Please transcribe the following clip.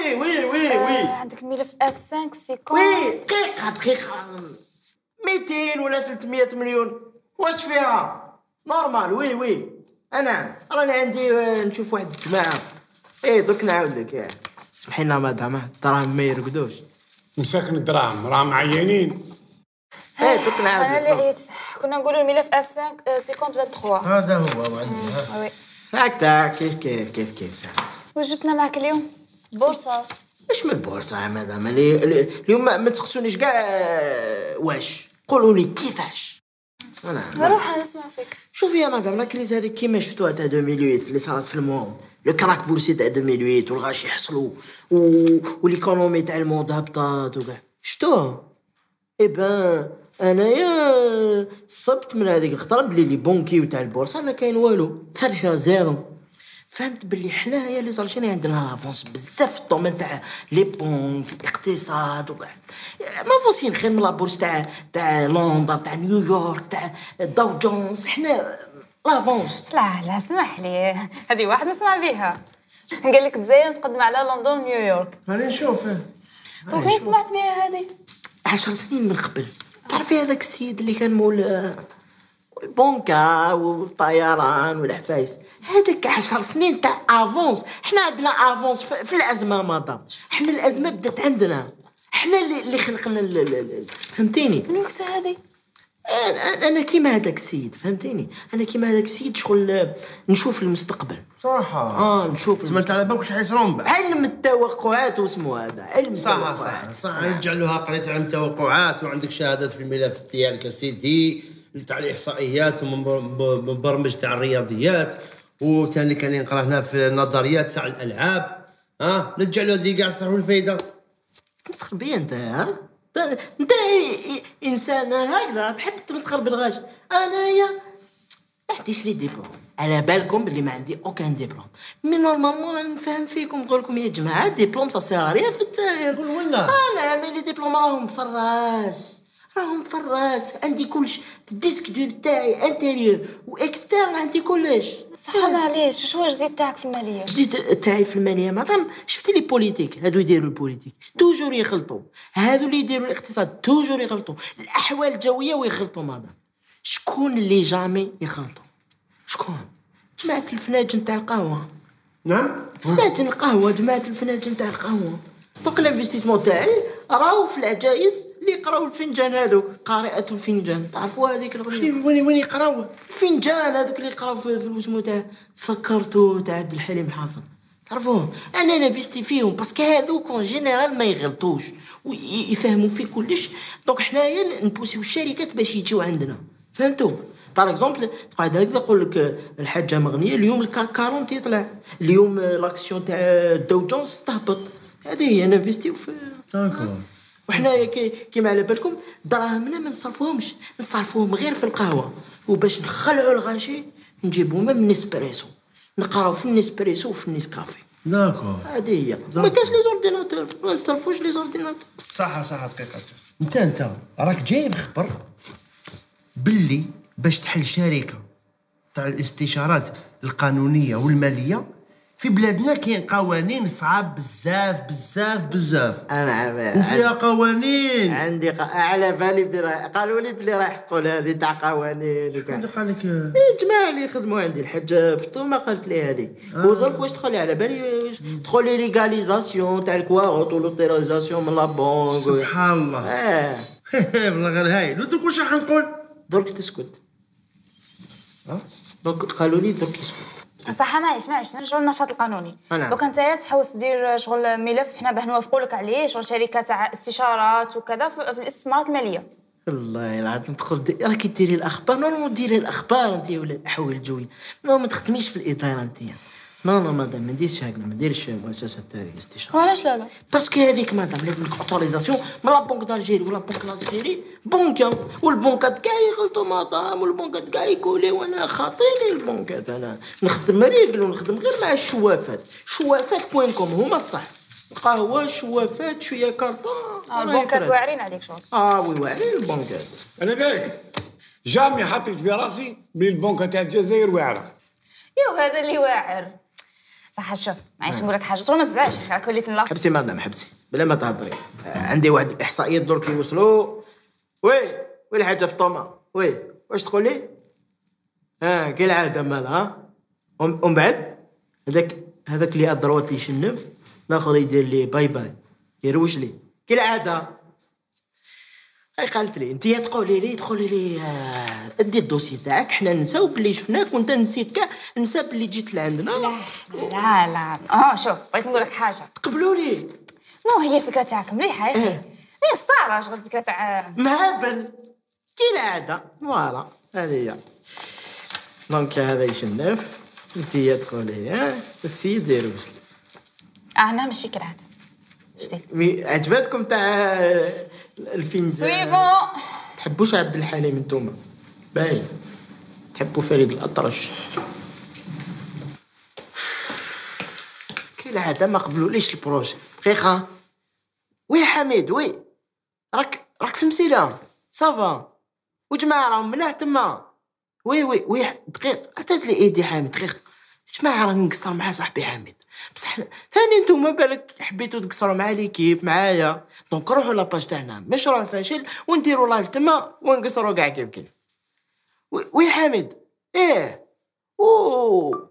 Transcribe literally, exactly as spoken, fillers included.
وي وي وي وي آه عندك ملف اف خمسة سيكون. وي دقيقة دقيقة مئتين ولا ثلاثمية مليون واش فيها؟ نورمال. وي وي انا راني عندي نشوف واحد الجماعة. ايه درك نعاود لك يعني سمحي لنا مدام الدراهم ما يرقدوش. مساكن الدراهم راهم عيانين. ايه درك نعاود لك. انا اللي عييت كنا نقولوا الملف اف خمسة سيكون ثلاثة وعشرين. هذا هو عندي ها. وي هكذا كيف كيف كيف كيف صح. واش جبنا معك اليوم؟ بورصة. واش من البورصة يا مدام؟ اليوم ما تخصونيش كاع. واش قولوا لي كيفاش؟ انا نروح نسمع فيك. شوفي يا مدام لا كريز هذيك كيما شفتوها تاع ألفين وثمانية اللي صارت في الموند، لو كراك بورسي تاع ألفين وثمانية والغاش يحصلوا وليكونومي تاع الموند هبطات وكاع شفتوها. اي بان انايا صبت من هذيك الخطره بلي لي بونكي وتاع البورصه ما كاين والو، فرشه زيرو. فهمت بلي حنايا لي زالجيريان عندنا لافونس بزاف في الدومين تاع لي بونك الاقتصاد وكاع. ما فوسين خير من لابورس تاع تاع لندن تاع نيويورك تاع داو جونز. حنا لافونس. لا لا اسمح لي هذه واحد نسمع بها. قال لك الجزائر متقدمه على لندن ونيويورك. راني نشوف. وفين سمعت بها هذه؟ عشر سنين من قبل. تعرفي هذاك السيد اللي كان مول البنكة والطيران والعفايس، هذاك عشر سنين تاع افونس. حنا عندنا افونس في الازمه مدام. حنا الازمه بدات عندنا، حنا اللي خلقنا. فهمتيني؟ من وقت هذه انا انا كيما هذاك السيد. فهمتيني؟ انا كيما هذاك السيد شغل نشوف المستقبل. صح. اه نشوف. سمعت على بالك واش حيصرون بعد. علم التوقعات واسمه هذا علم صح التوقعات. صح صح يجعلوها قريت علم التوقعات وعندك شهادات في الملف ديالك السيتي تاع الاحصائيات ومبرمج تاع الرياضيات، وثاني كان ينقرا هنا في النظريات تاع الالعاب. ها نجعلوا هذه كاع صاروا الفايده. تمسخر بيا انت. ها انت انسان هكذا تحب تمسخر بالغاش. انايا ما عنديش لي ديبلوم. على بالكم بلي ما عندي اوكان ديبلوم، مي نورمالمون نفهم فيكم نقول لكم يا جماعه ديبلوم سا سير ريان في التاير. قول لنا. انا مي لي ديبلوم راهم في الراس، راهم في الراس. عندي كلش في الديسك دور تاعي انتيريور واكسترن عندي كلش. صح معليش شو الجديد تاعك في الماليه؟ الجديد تاعي في الماليه مدام شفتي لي بوليتيك هادو يديروا البوليتيك توجور يخلطوا، هادو اللي يديروا الاقتصاد توجور يغلطوا، الاحوال الجويه ويخلطوا مدام. شكون اللي جامي يخلطوا؟ شكون؟ جماعه الفناجن تاع القهوه. نعم فناجن القهوه، جماعه الفناجن تاع القهوه. دونك الانفستيسمون تاعي راهو في العجايز اللي يقراو الفنجان هذوك، قارئة الفنجان تعرفوا هذيك الغنية. وين وين يقراو الفنجان هذوك اللي يقراو في الوسمو تاع فكرتو تاع عبد الحليم حافظ، تعرفوهم؟ انا نافستي فيهم باسكو هذوك اون جينيرال ما يغلطوش ويفهموا في كلش. دونك حنايا نبوسيو الشركات باش يجيو عندنا. فهمتوا؟ باغ اكزومبل تقعد هكذا نقول لك الحاجه مغنيه اليوم الكاك أربعين يطلع، اليوم لاكسيون تاع داو جونز تهبط. هذه هي نافستيو في. داكور. وحنايا كي كيما على بالكم دراهمنا ما نصرفوهمش، نصرفوهم غير في القهوه، وباش نخلعوا الغاشي نجيبوهم من النسبريسو، نقراو في النسبريسو وفي النسكافي. داكور. هذه هي. ما كاش لي زورديناتور، ما نصرفوش لي زورديناتور. صح صح دقيقه. انت انت راك جايب خبر باللي باش تحل شركه تاع الاستشارات القانونيه والماليه في بلادنا كاين قوانين صعاب بزاف بزاف بزاف. انا عارف وفيها قوانين. عندي ق... على بالي برا... قالوا لي بلي راح تقول هذه تاع قوانين وكاع. شكون قال لك؟ الجماعه اللي يخدموا عندي الحاجه فطومه قالت لي هذه. آه. ودرك واش تدخل على بالي واش تدخل لي ليغاليزاسيون تاع الكواغوت ولوتيريزاسيون من لابونك. سبحان الله. اه والله غير هايل. ودرك واش راح نقول؟ درك تسكت. اه درك قالوا لي درك اسكت. صح معليش معليش نرجعوا للنشاط القانوني. نعم. دوك انت تحوس دير شغل ملف حنا باه نوافقوا لك عليه، شغل شركه تاع استشارات وكذا في الاستثمارات الماليه. والله العظيم تدخل دي... راكي ديري الاخبار. نو نو ديري الاخبار انت ولا الاحوال الجويه. نو ما تخدميش في الاطار انت. نو نو مادام ما نديرش هكذا، ما نديرش مؤسسه الاستشارات. وعلاش لا لا؟ باسكو هذيك مادام لازم لك اوتوريزاسيون من لا بنك دالجيري ولا بنك دالجيري بنكه، والبنكات كاع يغلطوا مادام، والبنكات كاع يقولوا وانا خاطيني البنكات. انا نخدم ريبل ونخدم غير مع الشوافات. شوافات بوين كوم هما الصح. قهوه شوافات شويه كارطون. اه البنكات واعرين عليك شغل. اه وي واعرين البنكات. انا بالك جامي حطيت في راسي بلي البنكه تاع الجزائر واعره. يو هذا اللي واعر صح شوف معليش نقول لك حاجه شغل ما تزعلش يا اخي راك وليت نلاف. حبسي مدام حبسي بلا ما تهضري. آه، عندي واحد الاحصائيات درك يوصلوا. وي وي الحاجه فطومه وي واش تقولي؟ ها كالعاده مالها. ومن بعد هذاك هذاك اللي ادروات يشنف الاخر يدير لي باي باي يروج لي كالعاده. هاي قالت لي انت تقولي لي تقولي لي آه، ادي الدوسي تاعك حنا نساو بلي شفناك وانت نسيت كاع نسى بلي جيت لعندنا. لا لا لا اه شوف بغيت نقول لك حاجه. تقبلوا لي نو هي الفكره تاعك مليحه يا اخي. هي الصارة شغل الفكره تاع مهبل كالعاده. فوالا هذه هي. دونك هذا يشنف انت تقولي ها السيد يروج. انا ماشي كالعاده شتي مي عجبتكم تاع الفنجان؟ سويفون. تحبوش عبد الحليم انتوما باين تحبوا فريد الأطرش. كالعاده ما قبلوليش البروجي دقيقه. وي حميد وي راك راك في مسيله صافا وجماعه راهم ملاح تما. وي وي وي دقيق عطيت لي ايدي حامد دقيق. جماعه راني نقصر مع صاحبي حامد بصح ثاني نتوما بالك حبيتو تقصروا مع ليكيب معايا. دونك روحوا لاباج تاعنا مشروع فاشل ونديروا لايف تما ونقصروا كاع كيف كيف. وي حامد ايه اوه